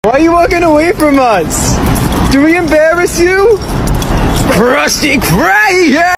Why are you walking away from us? Do we embarrass you? Krusty Krab!